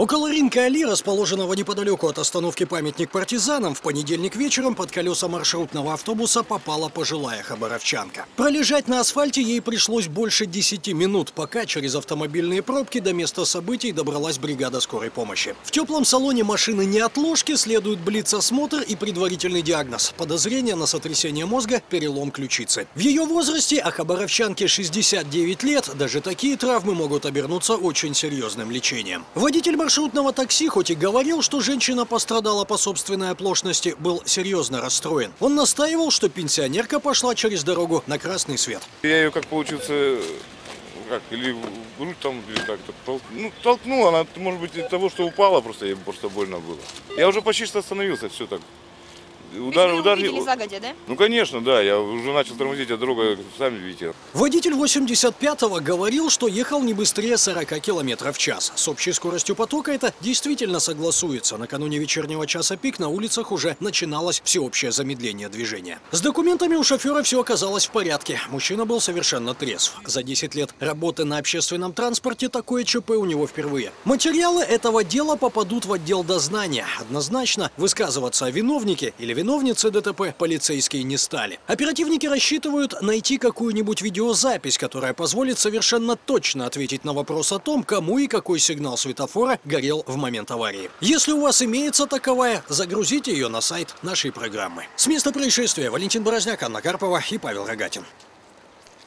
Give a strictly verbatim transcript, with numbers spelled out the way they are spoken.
Около рынка Али, расположенного неподалеку от остановки «Памятник партизанам», в понедельник вечером под колеса маршрутного автобуса попала пожилая хабаровчанка. Пролежать на асфальте ей пришлось больше десяти минут, пока через автомобильные пробки до места событий добралась бригада скорой помощи. В теплом салоне машины неотложки следует блиц-осмотр и предварительный диагноз. Подозрение на сотрясение мозга, перелом ключицы. В ее возрасте, а хабаровчанке шестьдесят девять лет, даже такие травмы могут обернуться очень серьезным лечением. Водитель маршрутного такси, хоть и говорил, что женщина пострадала по собственной оплошности, был серьезно расстроен. Он настаивал, что пенсионерка пошла через дорогу на красный свет. Я ее, как получится, как, или в грудь там, или как-то толк... ну, толкнул, она, может быть, из-за того, что упала, просто ей просто больно было. Я уже почти что остановился, все так. Удар, удар... Вы увидели загодя, да? Ну, конечно, да. Я уже начал тормозить, а дорога, сами видите. Водитель восемьдесят пятого говорил, что ехал не быстрее сорока километров в час. С общей скоростью потока это действительно согласуется. Накануне вечернего часа пик на улицах уже начиналось всеобщее замедление движения. С документами у шофера все оказалось в порядке. Мужчина был совершенно трезв. За десять лет работы на общественном транспорте такое ЧП у него впервые. Материалы этого дела попадут в отдел дознания. Однозначно высказываться о виновнике или виновницы ДТП полицейские не стали. Оперативники рассчитывают найти какую-нибудь видеозапись, которая позволит совершенно точно ответить на вопрос о том, кому и какой сигнал светофора горел в момент аварии. Если у вас имеется таковая, загрузите ее на сайт нашей программы. С места происшествия Валентин Борозняк, Анна Карпова и Павел Рогатин.